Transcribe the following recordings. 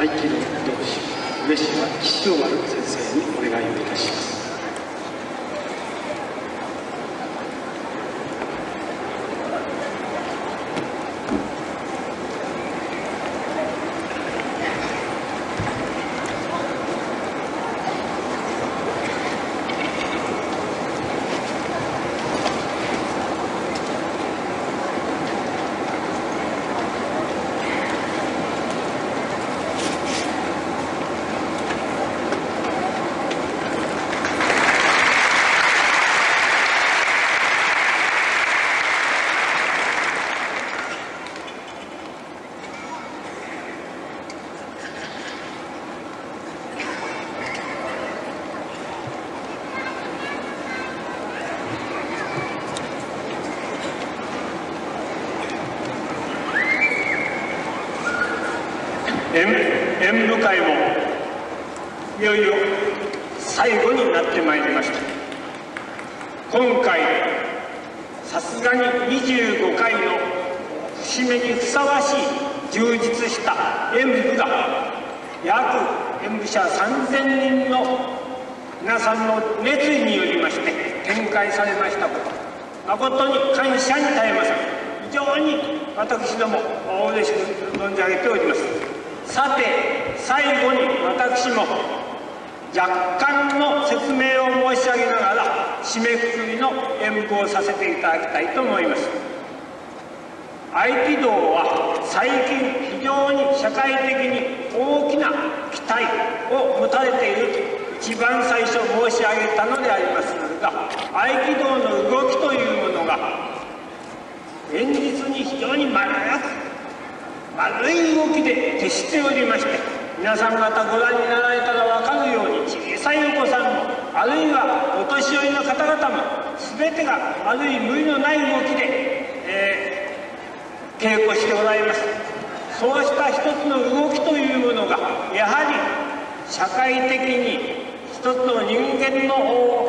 合気道同士上島岸尾丸先生にお願いをいたします。演舞会もいよいよ最後になってまいりました。今回さすがに25回の節目にふさわしい充実した演舞が約演舞者3000人の皆さんの熱意によりまして展開されましたこと、誠に感謝に堪えません。非常に私ども嬉しく存じ上げております。さて最後に私も若干の説明を申し上げながら締めくくりの演舞をさせていただきたいと思います。合気道は最近非常に社会的に大きな期待を持たれていると一番最初申し上げたのでありますが、合気道の動きというものが現実に非常に丸い動きで徹しておりまして、皆さん方ご覧になられたら分かるように小さいお子さんもあるいはお年寄りの方々も全てが悪い無理のない動きで、稽古しておられます。そうした一つの動きというものがやはり社会的に一つの人間の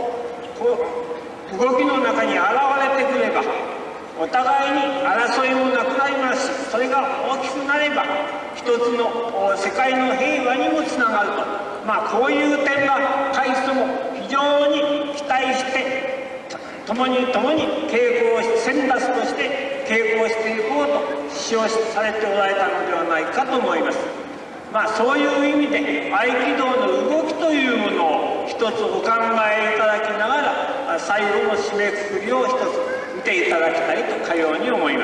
動きの中に現れてくればお互いに争いもなくなりますし、それが大きくなれば一つの世界の平和にもつながると、こういう点は会とも非常に期待して共に稽古を先達として稽古をしていこうと指導されておられたのではないかと思います。そういう意味で合気道の動きというものを一つお考えいただきながら最後の締めくくりを一つ見ていただきたいとかように思います。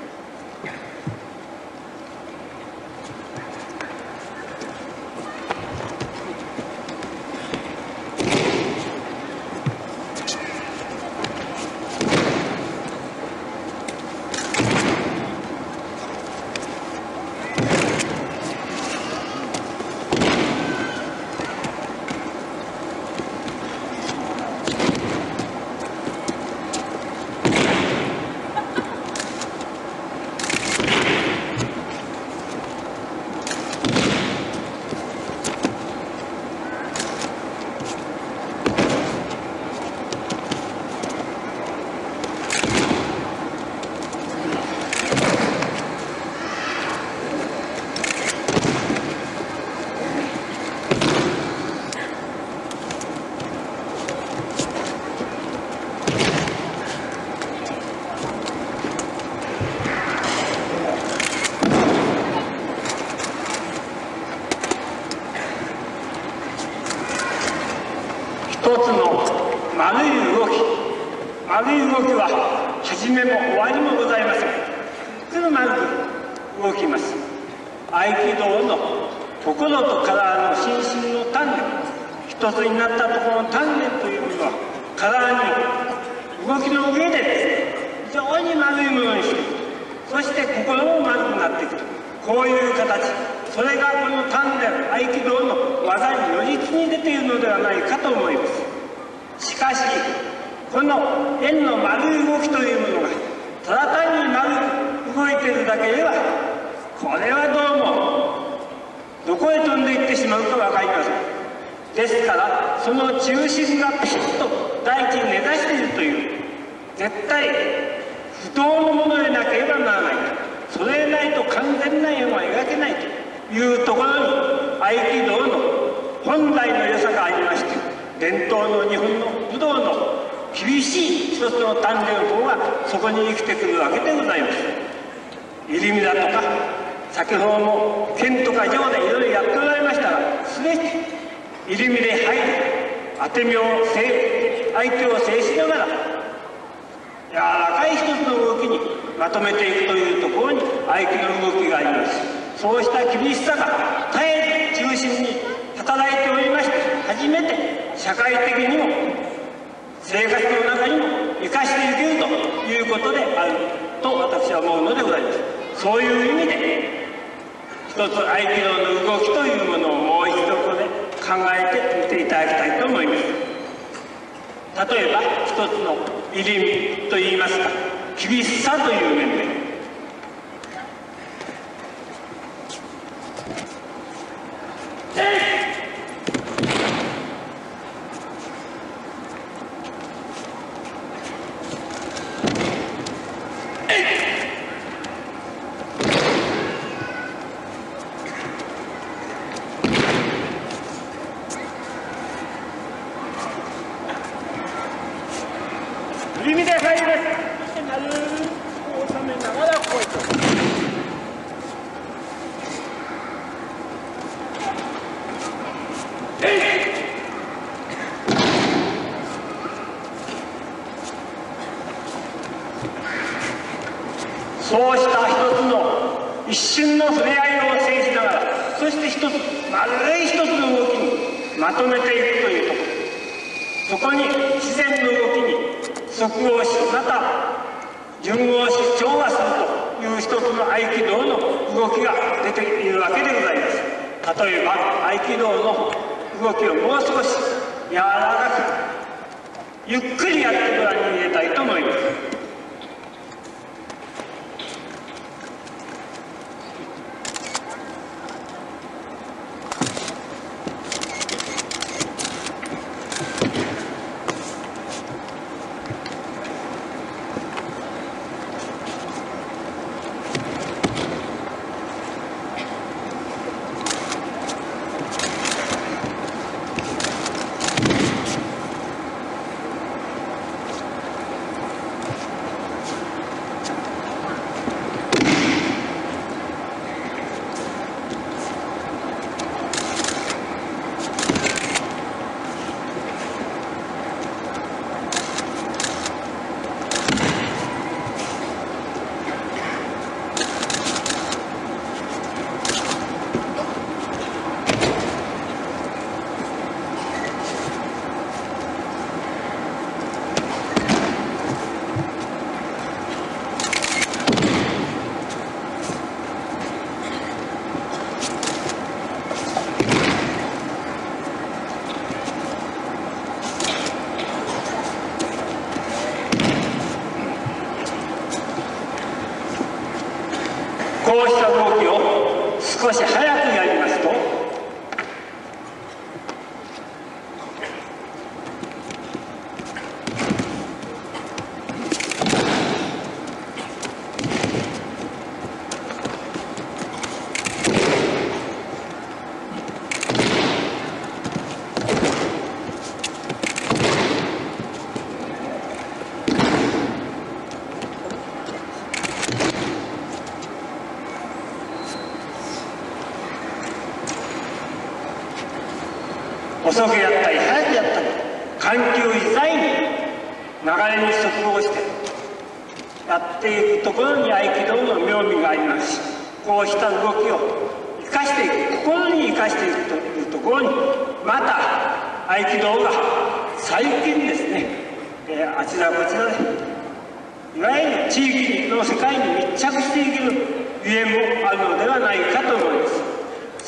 一つの丸い動きは始めも終わりもございません。くる丸く動きます。合気道の心と体の心身の鍛錬、一つになったところの鍛錬というものは体に動きの上でですね、非常に丸いものにしていく、そして心も丸くなっていくと、こういう形、それがこの鍛錬合気道の技に如実に出ているのではないかと思います。しかしこの円の丸い動きというものがただ単に丸く動いているだけではこれはどうもどこへ飛んでいってしまうか分かりません。ですからその中心がピシッと大地に根ざしているという絶対不動のものでなければならないと、それでないと完全な円は描けないというところに合気道の本来の良さがありまして、伝統の日本の武道の厳しい一つの鍛錬法がそこに生きてくるわけでございます。入身だとか先ほども剣とか上でいろいろやっておられましたが、全て入身で入る、当て身を相手を制しながら柔らかい一つの動きにまとめていくというところに合気の動きがあります。そうした厳しさが絶えず中心に働いておりまして、初めて社会的にも生活の中にも生かしていけるということであると私は思うのでございます。そういう意味で一つ合気道の動きというものをもう一度ここで考えてみていただきたいと思います。例えば一つの入身といいますか、厳しさという面で入身で入ります。そしてなるべく収めながらこういったそうした一つの一瞬の触れ合いを制しながら、そして一つ丸い一つの動きにまとめていくというところ、そこに自然の動きに即応し、また順応し調和するという一つの合気道の動きが出ているわけでございます。例えば合気道の動きをもう少し柔らかくゆっくりやってご覧に入れたいと思います。こうした動きを少し早くやりますと、遅くやったり早くやったり緩急自在に流れに即応してやっていくところに合気道の妙味がありますし、こうした動きを生かしていく、心に生かしていくというところにまた合気道が最近ですね、あちらこちらでいわゆる地域の世界に密着していけるゆえもあるのではないかと思います。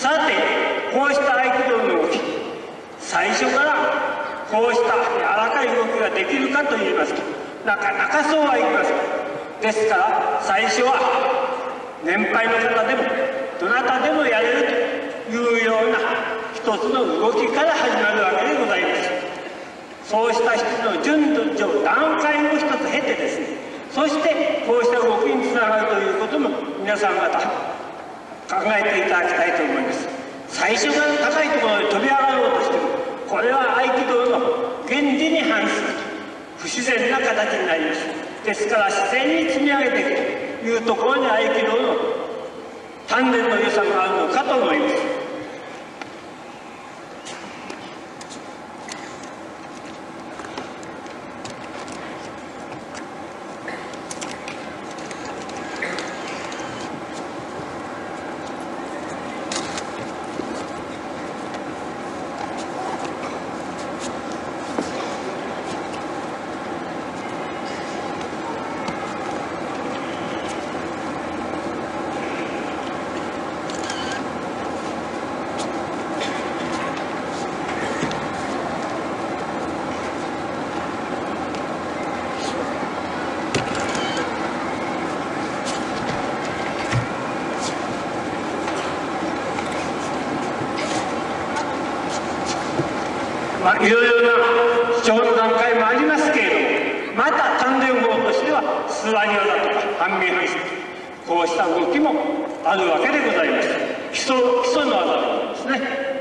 さてこうした合気道の動き、最初からこうした柔らかい動きができるかといいますと、なかなかそうはいきません。ですから最初は年配の方でもどなたでもやれるというような一つの動きから始まるわけでございます。そうした一つの順序段階を一つ経てですね、そしてこうした動きにつながるということも皆さん方考えていただきたいと思います。 最初から高いところに飛び上がろうとしても、これは合気道の原理に反する不自然な形になります。ですから自然に積み上げていくというところに合気道の鍛錬の良さがあるのかと思います。いろいろな主張の段階もありますけれども、また鍛錬法としては諏訪庭だとか半身半身、こうした動きもあるわけでございます。基礎の技ですね。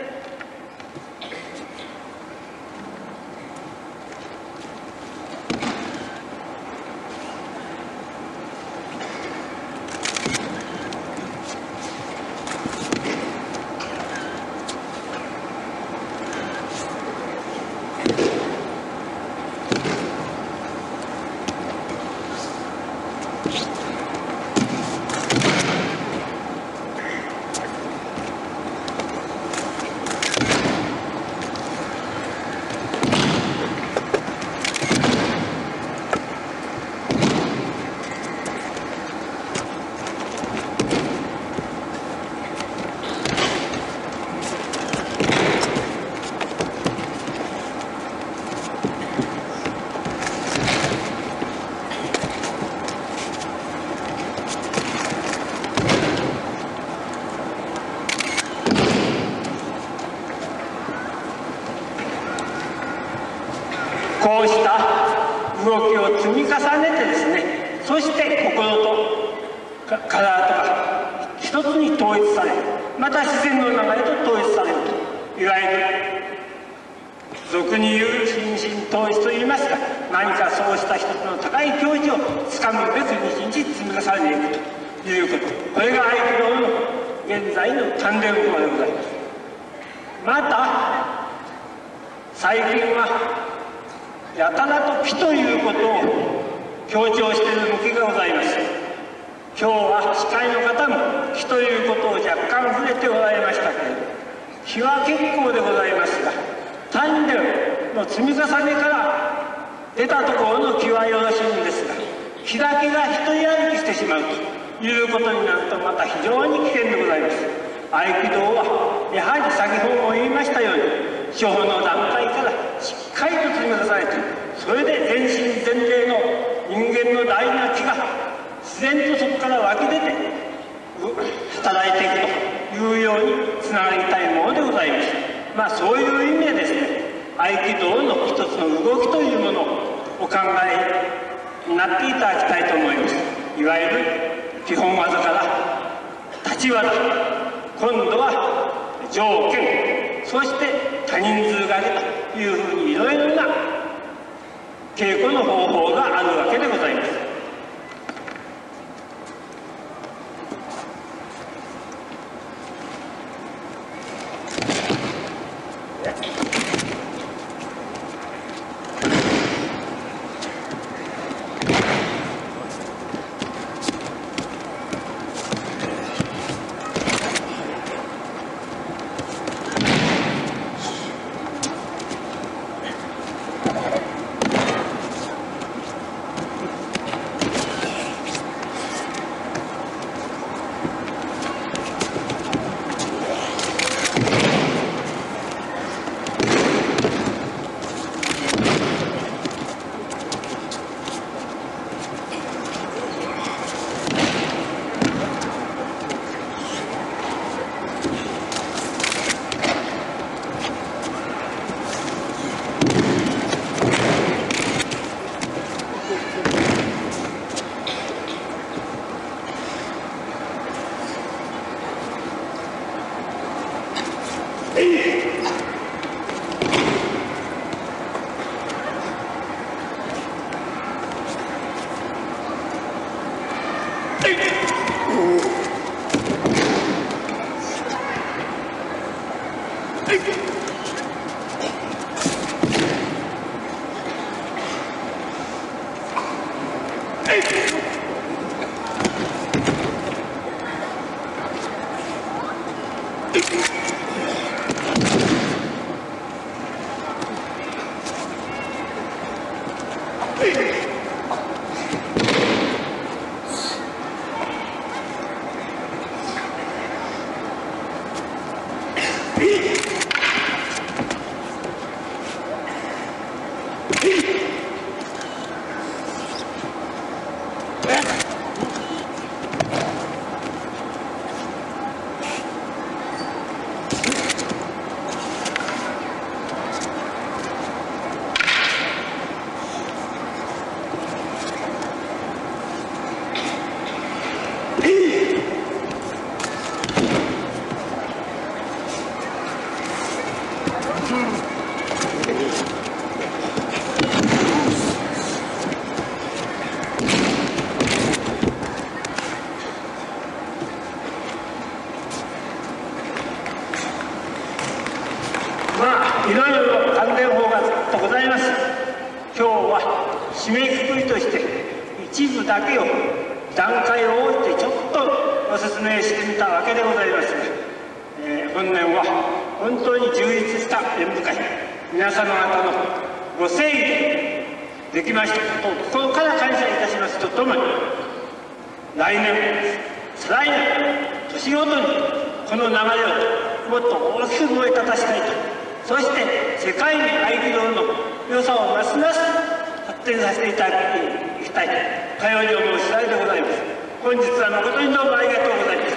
こうした動きを積み重ねてですね、そして心と体とが一つに統一され、また自然の流れと統一されると、いわゆる俗に言う心身統一といいますか、何かそうした一つの高い境地をつかむべく日々積み重ねていくということ、これが合気道の現在の鍛錬法でございます。また最近はやたらと気ということを強調している向きがございます。今日は司会の方も気ということを若干触れておられましたけれど、気は結構でございますが、鍛錬の積み重ねから出たところの気はよろしいんですが、気だけが一人歩きしてしまうということになるとまた非常に危険でございます。合気道はやはり先ほども言いましたように、初歩の段階からしっかりと積み重ねて、それで全身全霊の人間の大事な気が自然とそこから湧き出て働いていくというようにつながりたいものでございます。そういう意味でですね、合気道の一つの動きというものをお考えになっていただきたいと思います。いわゆる基本技から立ち技、今度は条件、そして多人数掛けというふうにいろいろな稽古の方法があるわけでございます。 いろいろ関連法がとございます。今日は締めくくりとして一部だけを段階を置いてちょっとご説明してみたわけでございますが、本年は本当に充実した演舞会、皆様方のご誠意でできましたことを心から感謝いたしますとともに、来年再来年年ごとにこの流れをもっと大きく燃え立たしたいと、そして世界に合気道の良さをますます発展させていただきたいとかように思う次第でございます。本日は誠にどうもありがとうございます。